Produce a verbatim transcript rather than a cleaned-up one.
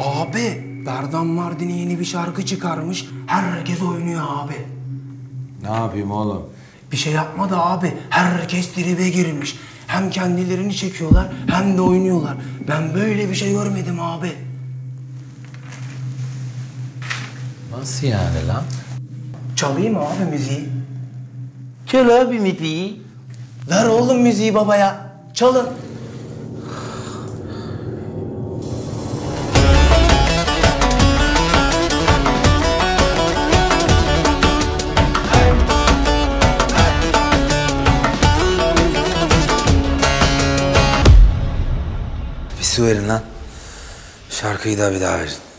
Abi Berdan Mardini yeni bir şarkı çıkarmış. Herkes oynuyor abi. Ne yapayım oğlum? Bir şey yapmadı abi. Herkes tribe girmiş. Hem kendilerini çekiyorlar hem de oynuyorlar. Ben böyle bir şey görmedim abi. Nasıl yani lan? Çalayım mı abi müziği? Çal abi müziği. Ver oğlum müziği babaya. Çalın. Bir su verin lan. Şarkıyı da bir daha verin.